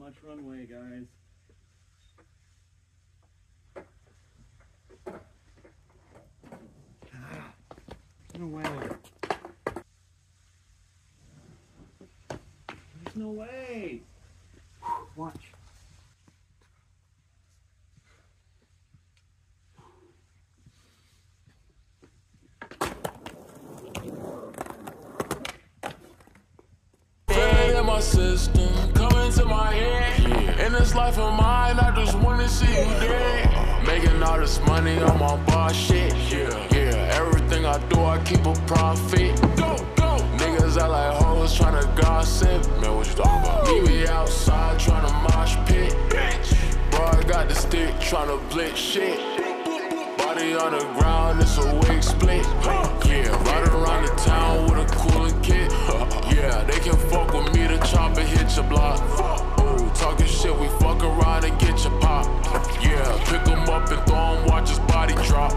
much runway, guys. No way. There's no way. Watch. In my system, coming to my head. Yeah. In this life of mine, I just wanna see you dead. Making all this money on my boss shit. Yeah, everything I do, I keep a profit. Go. Niggas act like hoes tryna gossip. Man, what you talking about? Meet me outside tryna mosh pit. Bro, I got the stick tryna blitz shit. Body on the ground, it's a wig split. Yeah, ride around the town with a cooling kit. Yeah, they can fuck with me, the chopper hit your block. Ooh, talking shit, we fuck around and get your pop. Yeah, pick him up and throw him, watch his body drop.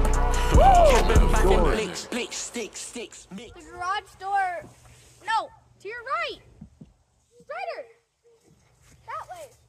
Sticks. The garage door. No, to your right. Better. That way.